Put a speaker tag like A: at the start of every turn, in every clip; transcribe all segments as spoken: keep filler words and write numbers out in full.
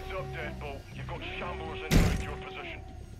A: Heads up, Deadbolt. You've got shamblers entering your position.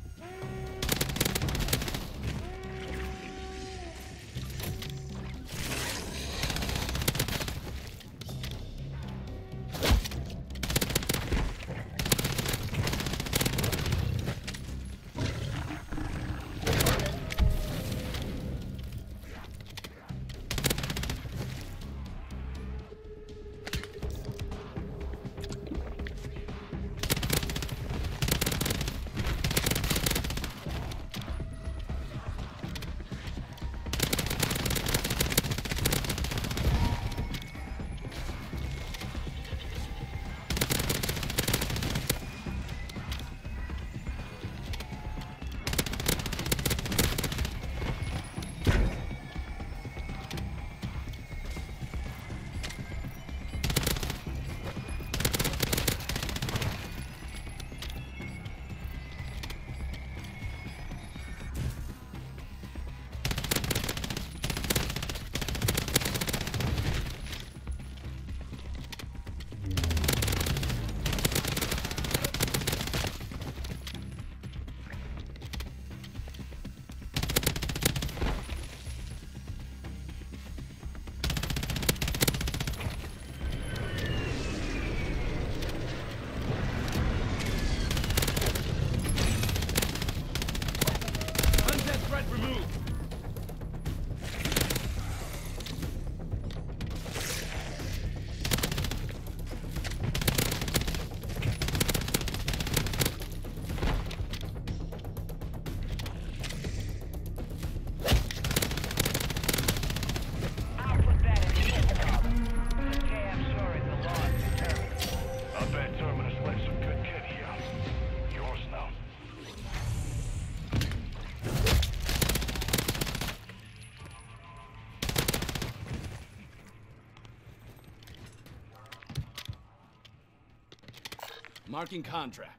B: Marking contract.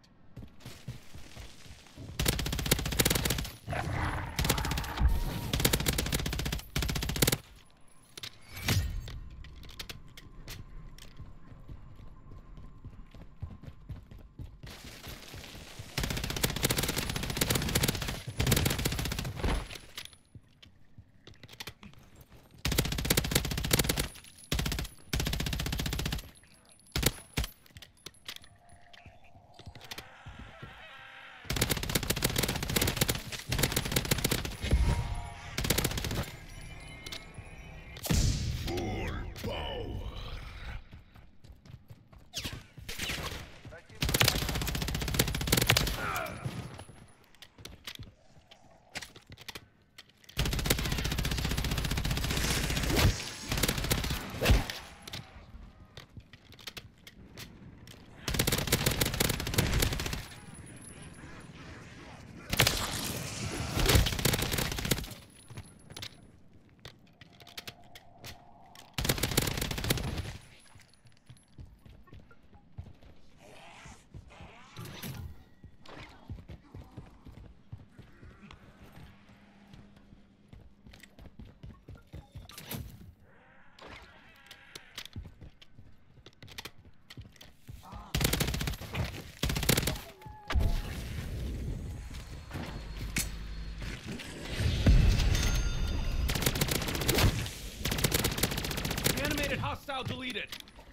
B: Hostile deleted.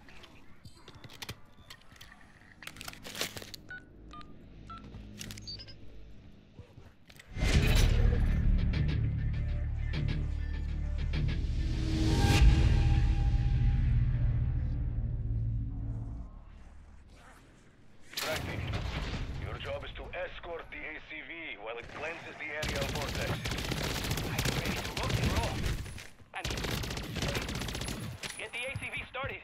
A: Your job is to escort the A C V while it cleanses the area of vortex.
C: I'm ready to rock and roll. I mean, get the A C V started.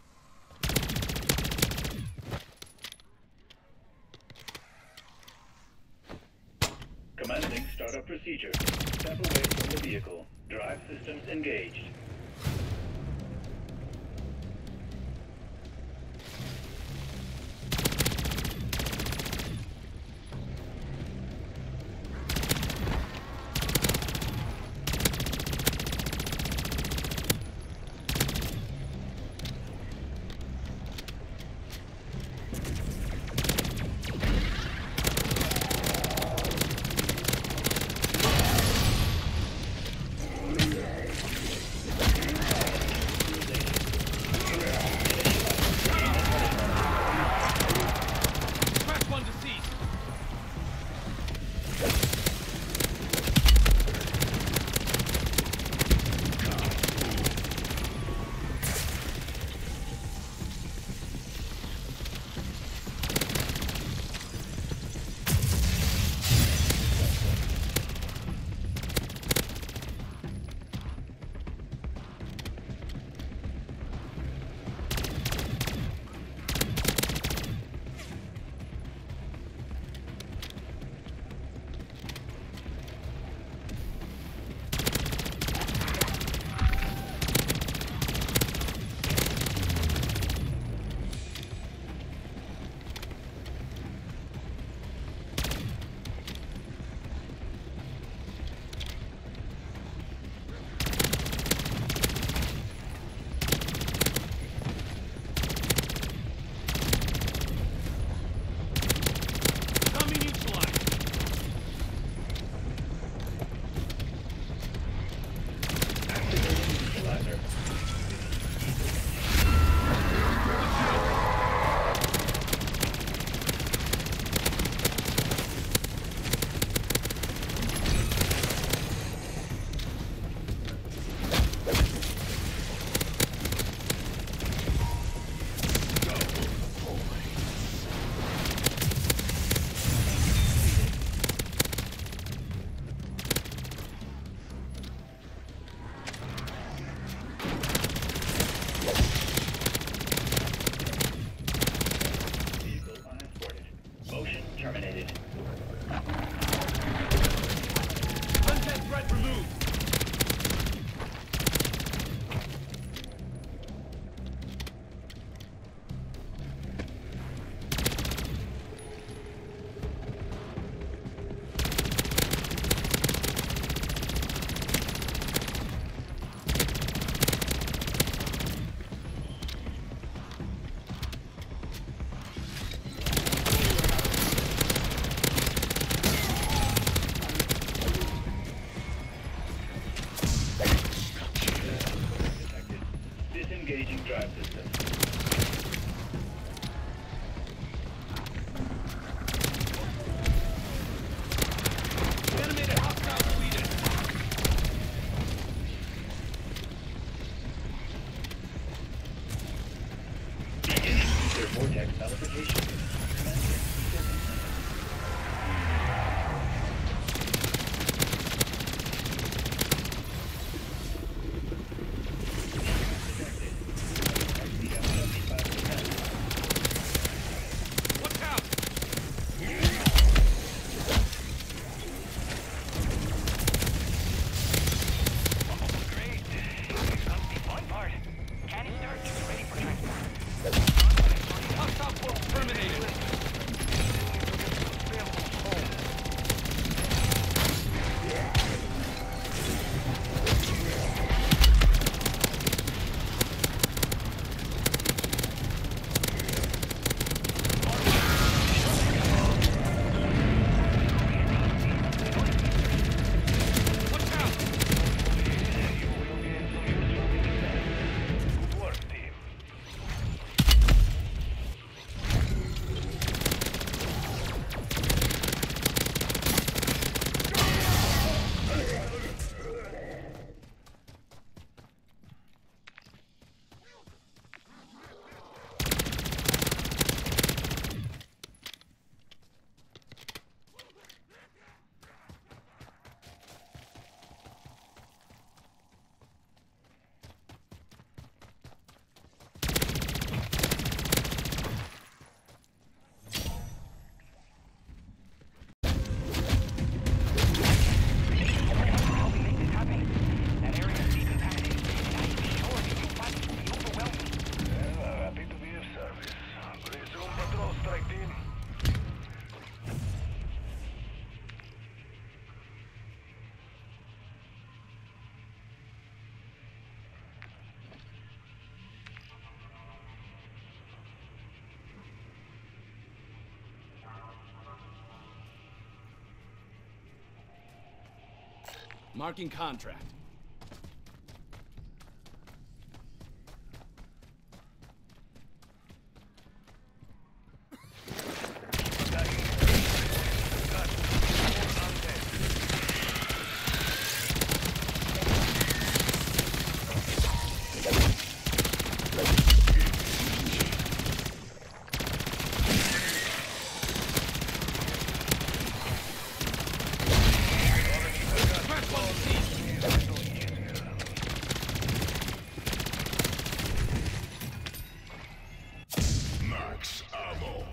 D: Commencing startup procedure. Step away from the vehicle. Drive systems engaged. drive systems.
C: Animated hostile deleted.
D: Their vortex nullification.
C: Watch out! Oh, great. Here comes the fun part. Canister is ready for transport. Hostile force terminated. Watch out!
A: Good work, team. Uh, happy to be of service. Resume patrol, strike team.
C: Marking contract.
B: Max ammo.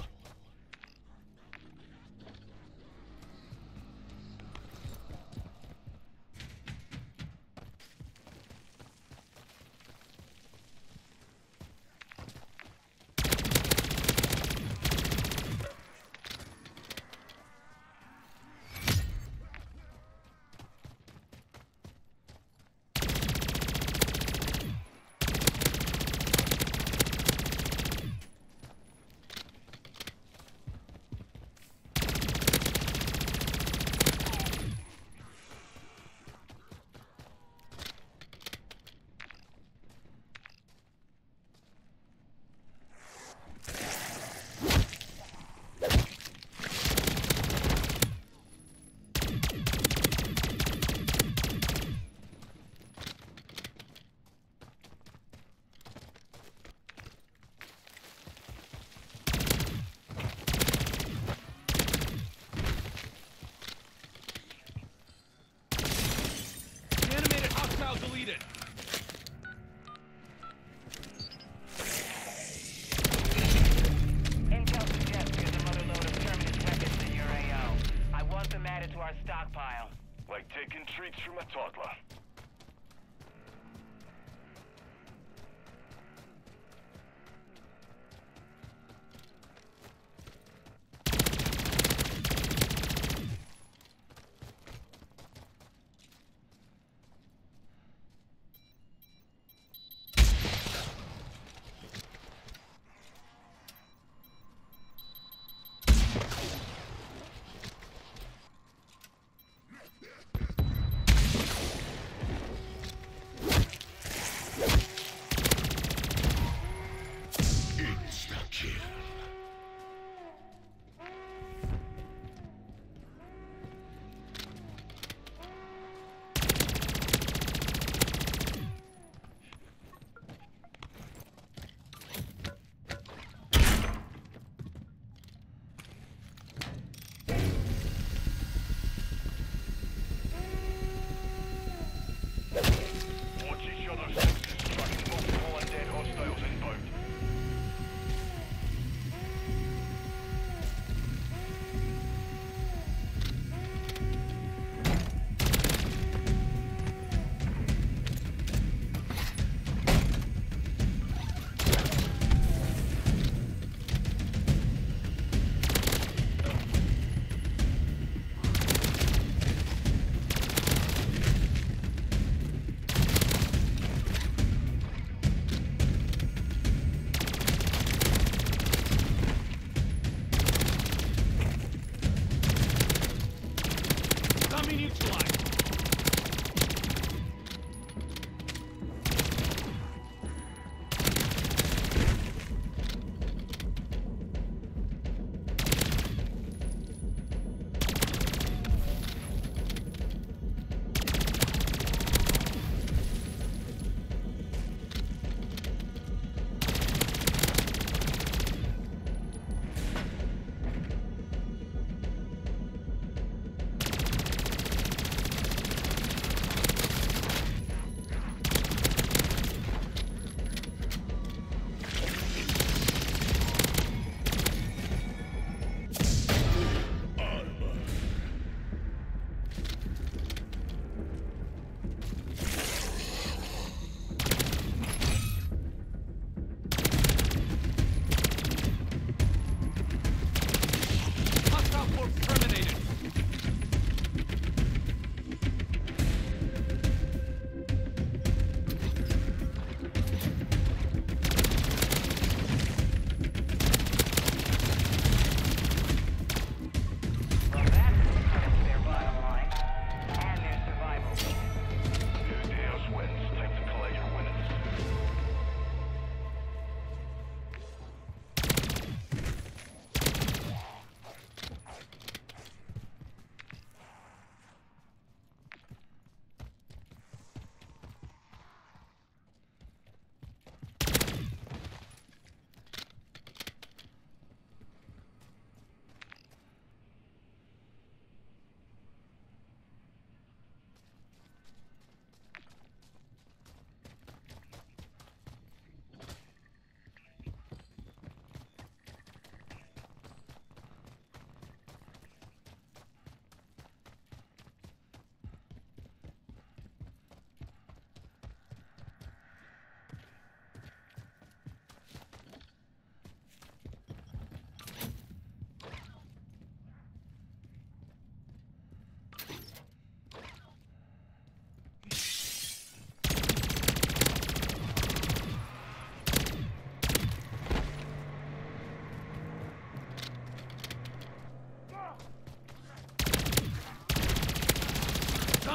C: Animated hostile deleted.
E: Intel suggests there's another load of terminus weapons in your A O. I want them added to our stockpile.
A: Like taking treats from a toddler.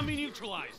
F: Enemy neutralized.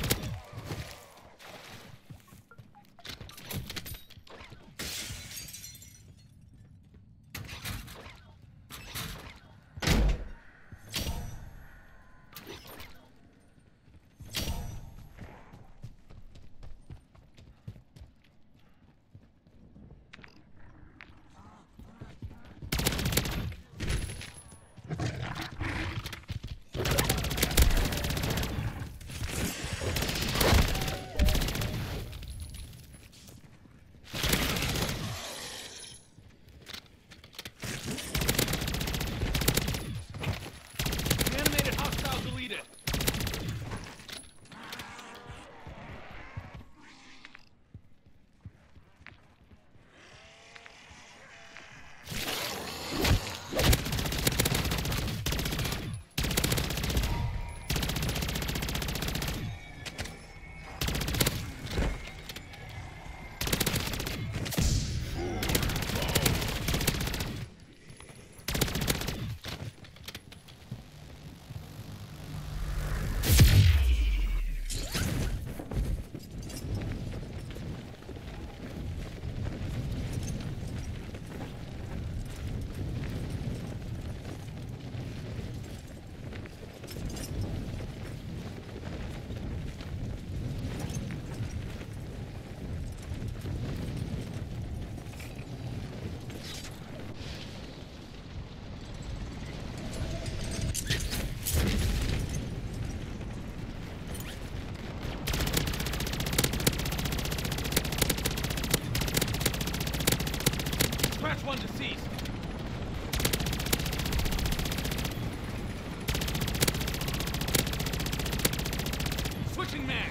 F: Scratch one deceased. Switching mags.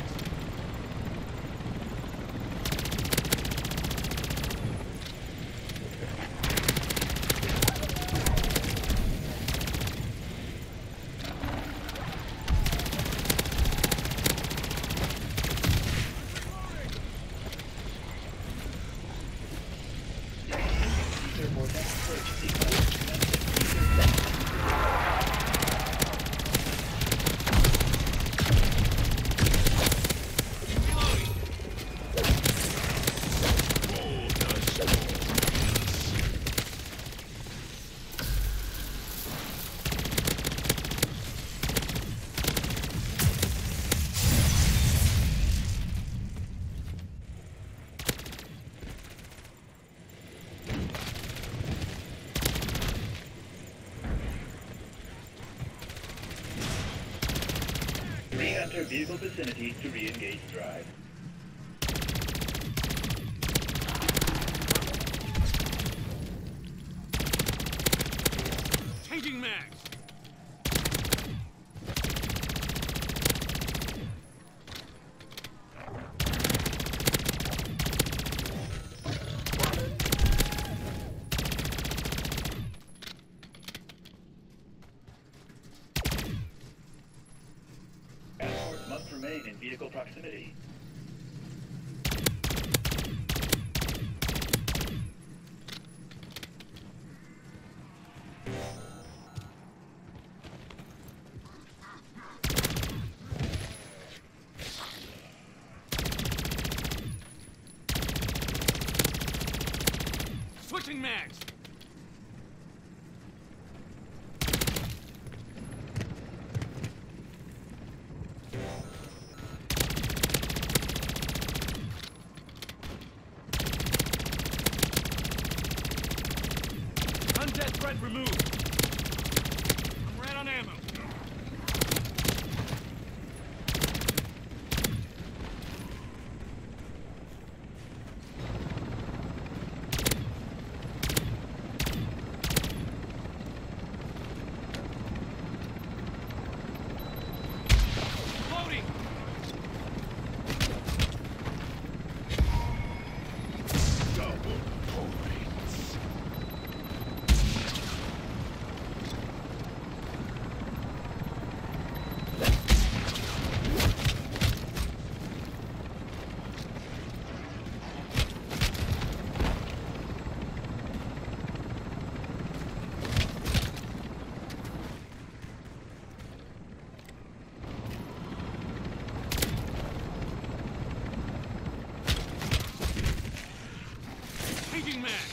D: Re-enter vehicle vicinity to re-engage drive.
F: Changing mags.
D: Must remain in vehicle proximity.
F: Switching mags. Undead threat removed. I'm ran on ammo. Loading.
B: Double points.
F: Changing mag.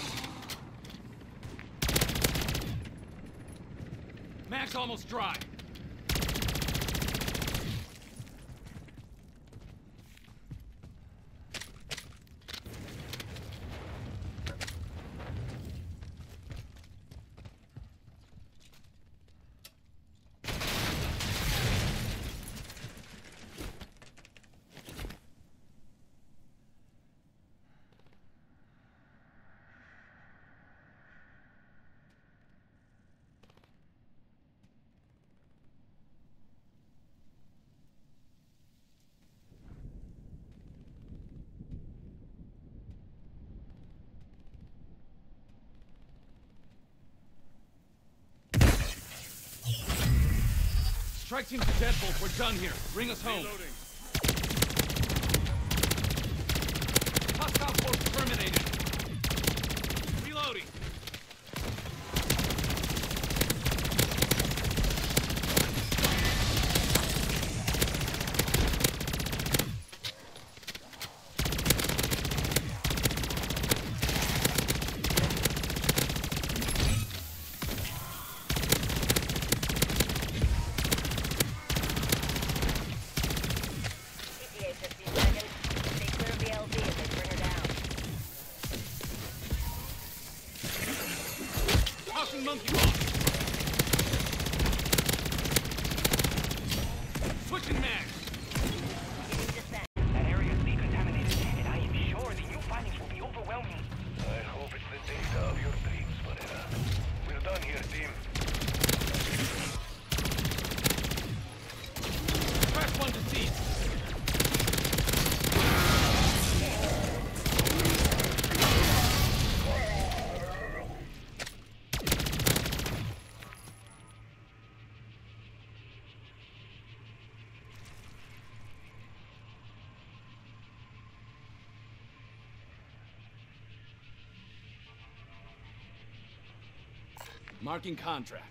F: Mag's almost dry. Strike team to Deadbolt, we're done here. Bring us home.
B: Reloading.
F: Hostile force terminated. Reloading. Monkey ball. Switching mags.
C: That area is decontaminated, and I am sure the new findings will be overwhelming.
A: I hope it's the data of your dreams, Borealis. We're done here, team.
F: Crash one deceased. Marking contract.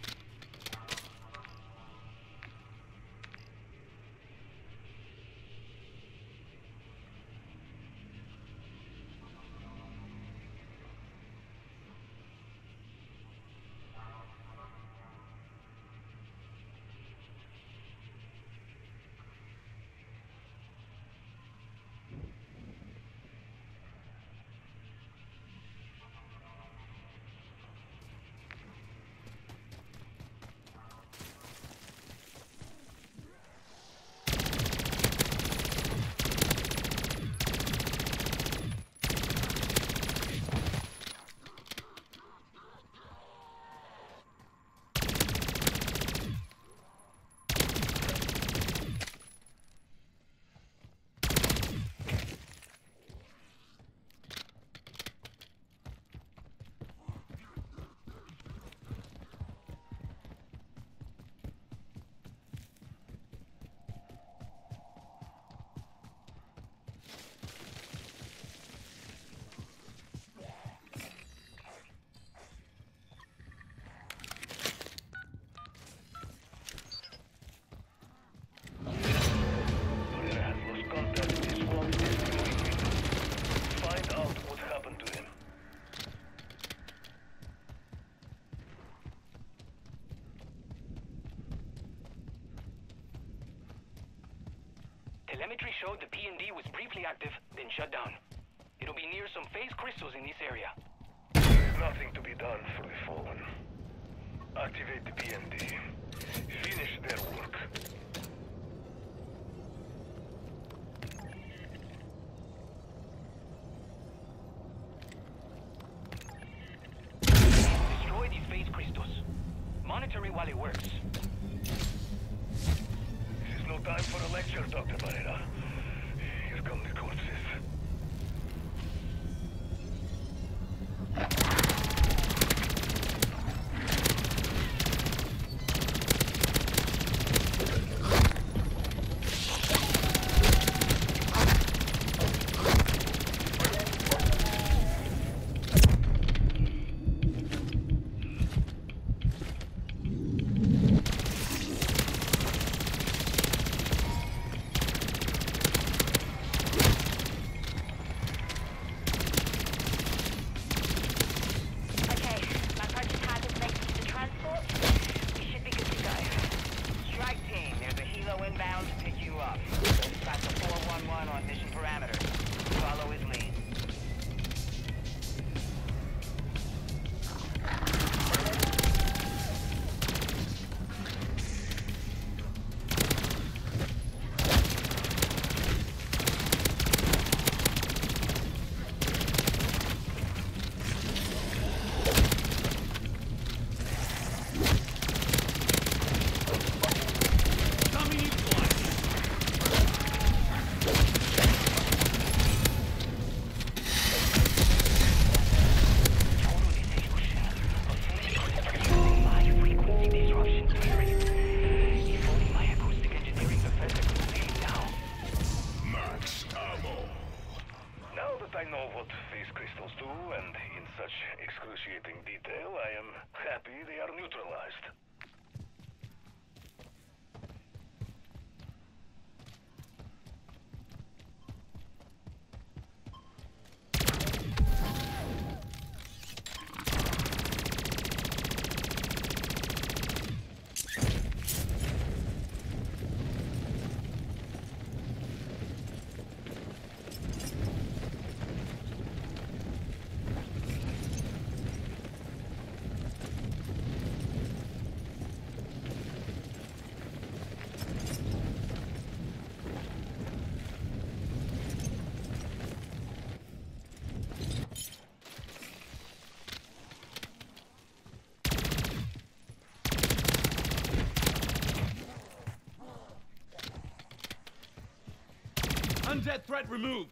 C: Telemetry showed the P N D was briefly active, then shut down. It'll be near some phase crystals in this area.
A: There's nothing to be done for the Fallen. Activate the P N D. Finish their work.
C: Destroy these phase crystals. Monitor it while it works.
A: This is no time for a lecture, Doctor Barrera. Here come the corpses. excruciating detail, I am happy they are neutralized.
F: Undead threat removed.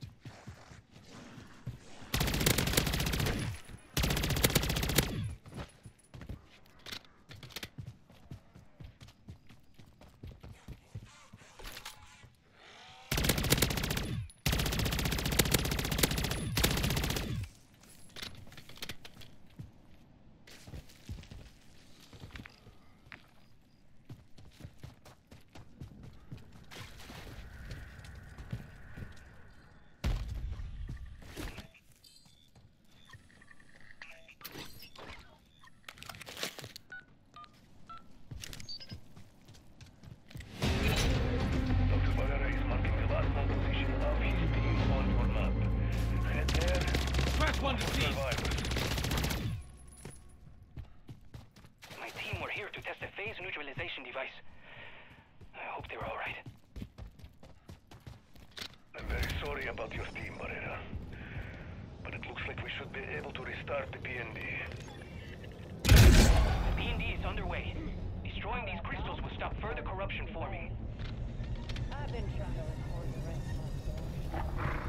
F: One to see.
C: My team were here to test a phase neutralization device. I hope they're all right.
A: I'm very sorry about your team, Barrera. But it looks like we should be able to restart the P N D.
C: The P N D is underway. Destroying these crystals will stop further corruption forming.
G: I've been trying to record the rest of my story.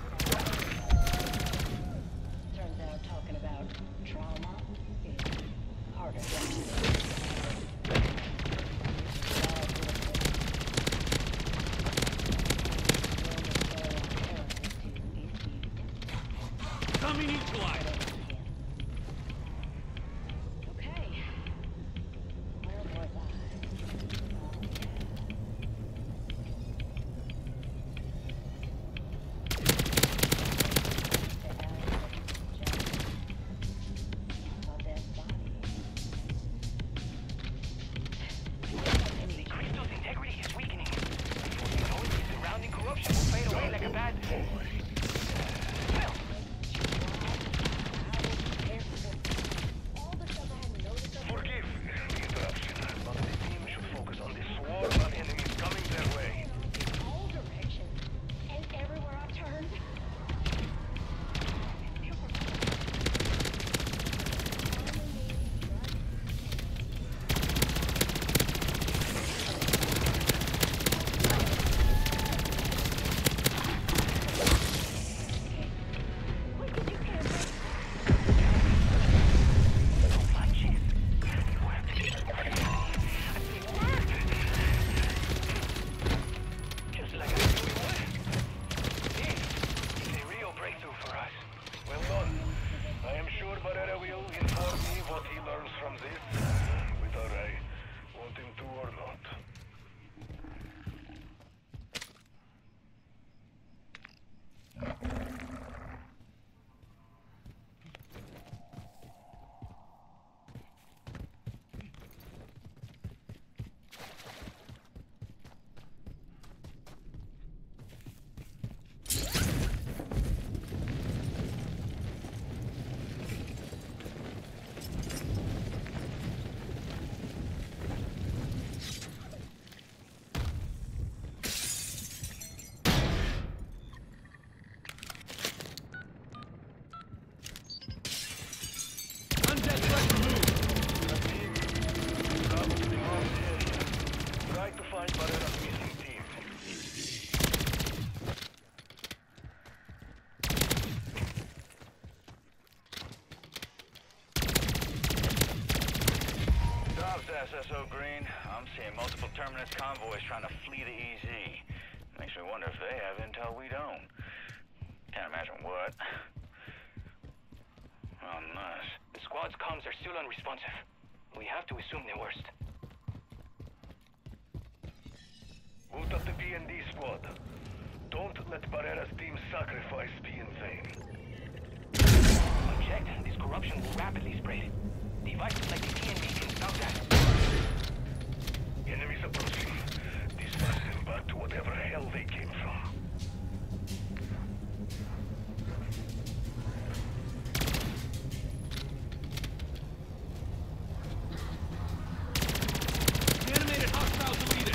G: Turns out talking about trauma is harder than
F: Coming neutralized.
G: Okay. Where was I?
C: The crystal's integrity is weakening. Before you know it, the surrounding corruption will fade away like a bad... Well,
A: Forgive the interruption, but the team should focus on the swarm of enemies coming their way.
G: All directions and everywhere I turned.
C: just like I knew we would. This is a real breakthrough for us.
A: Well done. I am sure Barrera will inform me what he learns from this, whether I want him to or not.
F: Undead threat removed.
A: Probably on the area. Try to find Barrera's missing team.
H: Dobbs, S S O Green. I'm seeing multiple Terminus convoys trying to flee the E Z. Makes me wonder if they have intel we don't. Can't imagine what. Unless...
C: The squad squad's comms are still unresponsive. We have to assume the worst.
A: Boot up the P and D squad. Don't let Barrera's team's sacrifice be in vain.
C: Unchecked, this corruption will rapidly spread. Devices like the P and D can stop that.
A: Enemies approaching. Dispatch them back to whatever hell they came from.
F: Animated hostile deleted.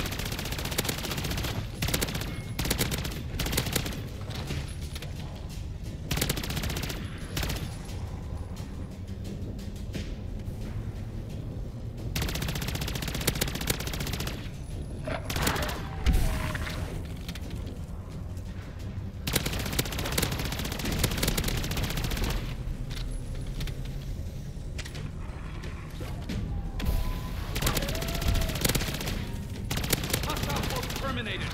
F: Hostile force terminated.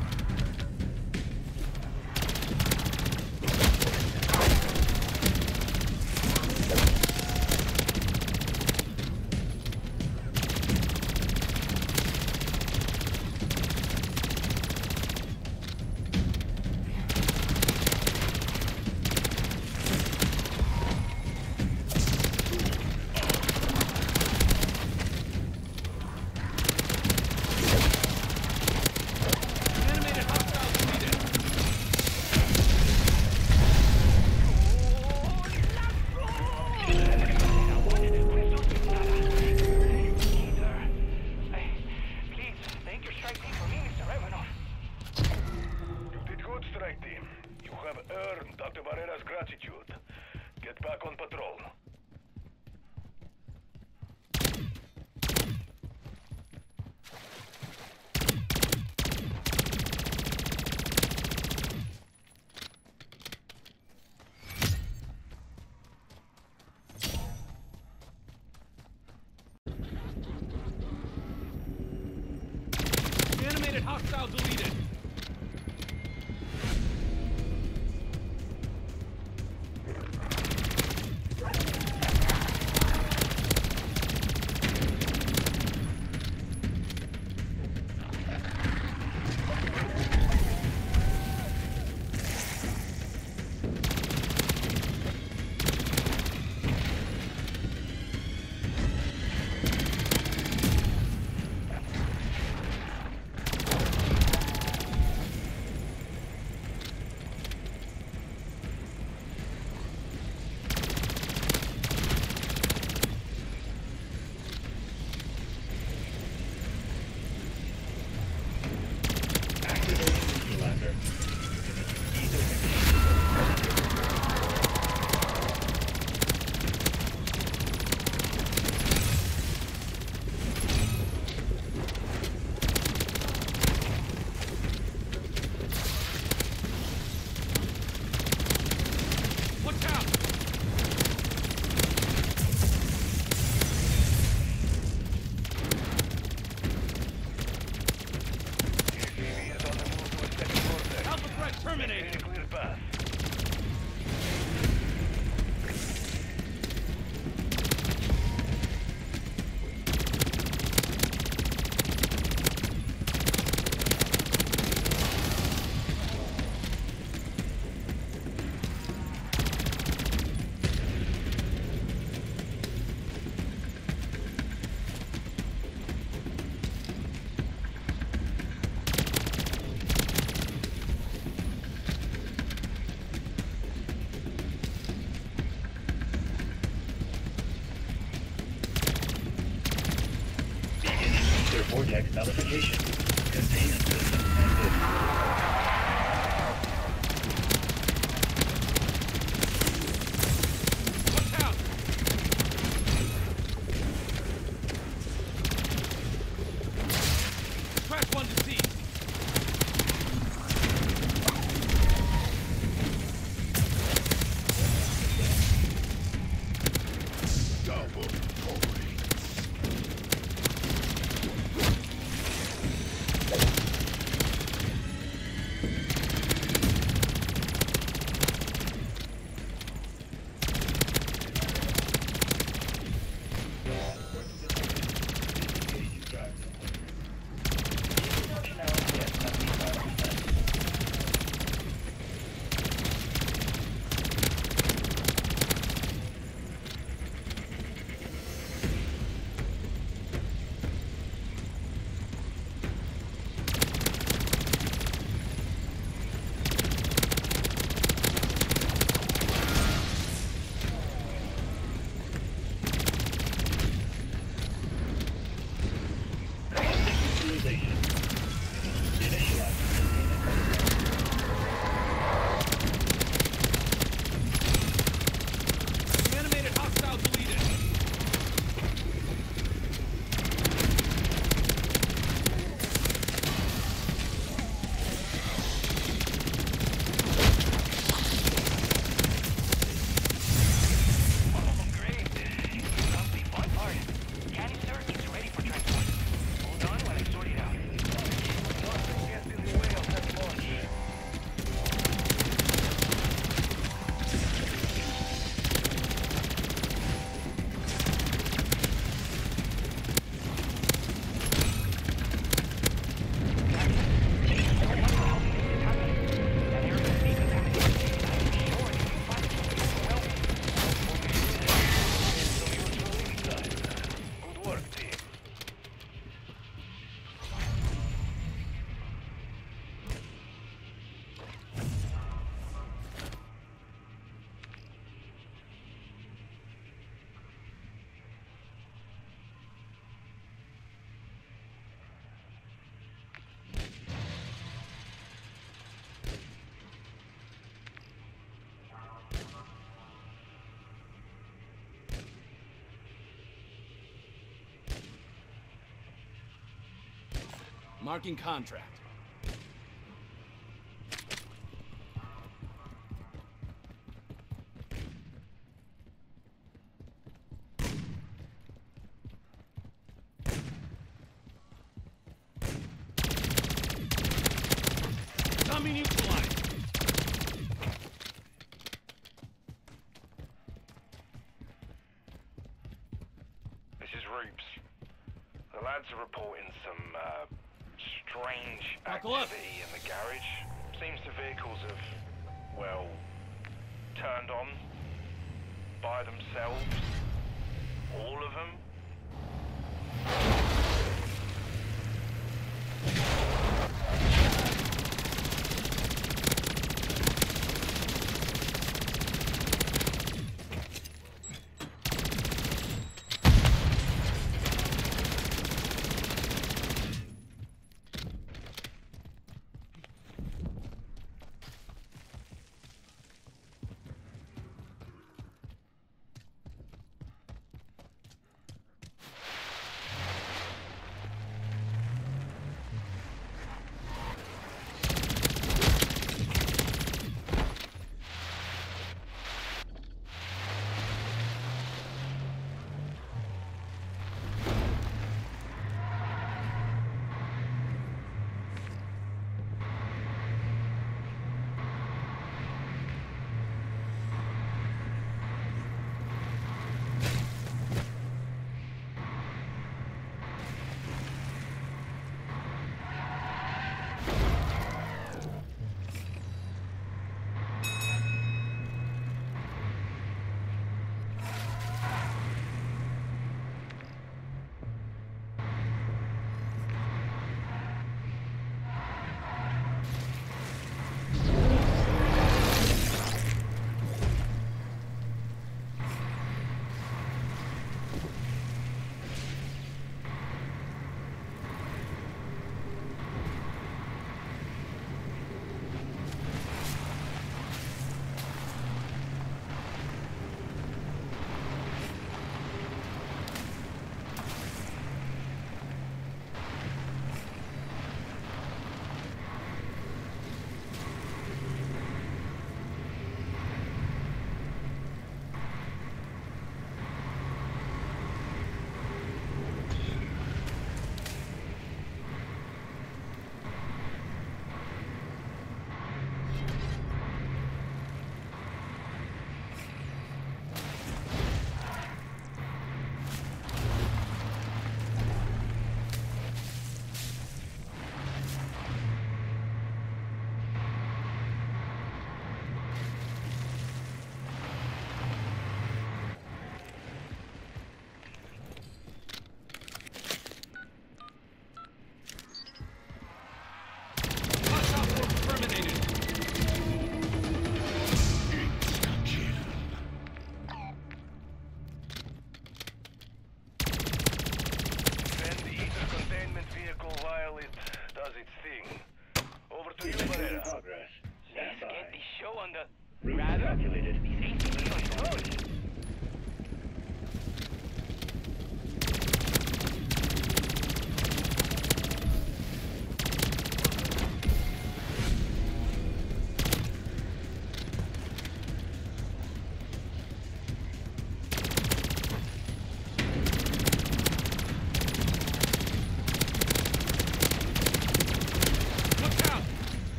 F: Animated hostile deleted.
C: Please, thank your strike team for me, Mister Ivanov.
A: You did good, strike team. You have earned Doctor Barrera's gratitude. Get back on patrol.
F: Animated hostile deleted.
D: Activating neutralizer.
F: Watch out!
A: U A V is on the move to a second vortex.
F: Alpha threat terminated.
A: Maintain a clear path.
D: Their vortex nullification. Containment system active.
F: Watch out! Track one deceased.
B: Double points.
F: Marking contract. Dummy neutralized.
A: This is Roops. The lads are reporting some uh, strange
F: Buckle up.
A: activity in the garage. Seems the vehicles have, well, turned on by themselves. All of them.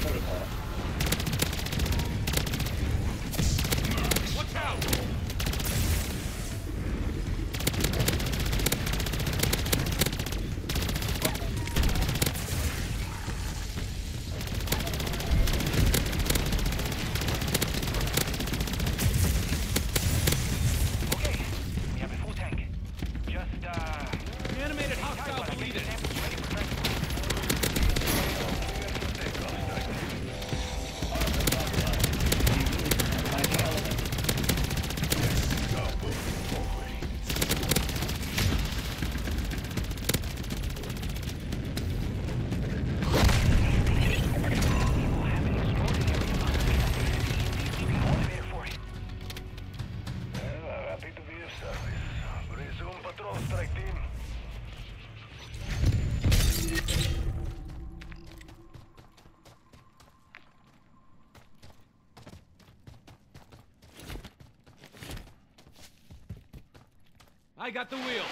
D: protocol.
F: Watch out!
C: Okay, we have a full tank. Just, uh...
F: Animated hostile
C: I'll get
F: deleted.
C: the samples ready for transport.
D: Mining element.
C: People have an extraordinary amount of capacity. Keeping motivated for it.
A: Happy to be of service. Resume patrol strike team.
F: I got the wheel.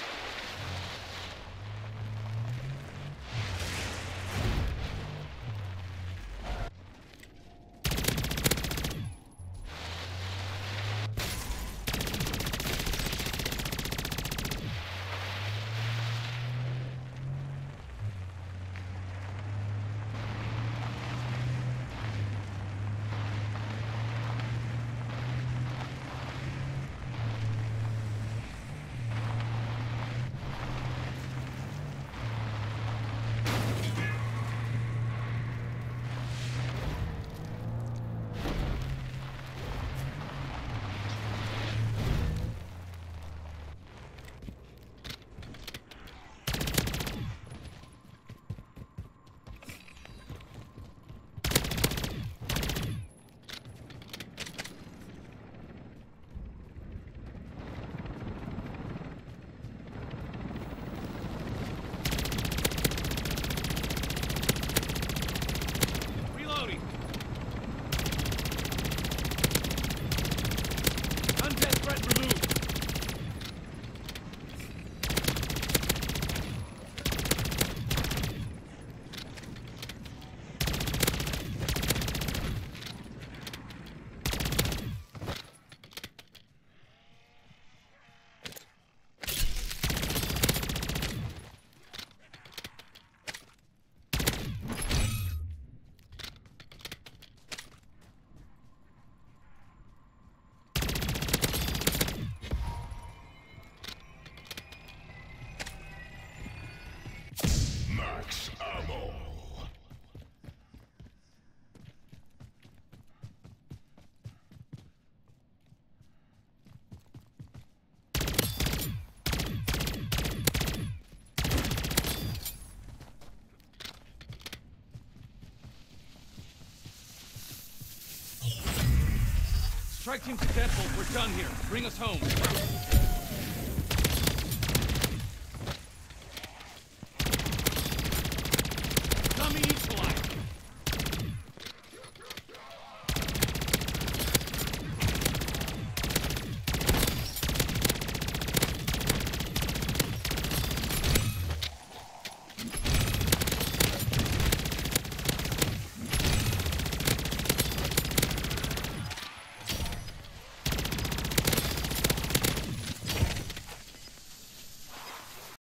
F: Reloading. Undead threat removed.
B: Max ammo.
F: Strike team successful. We're done here. Bring us home.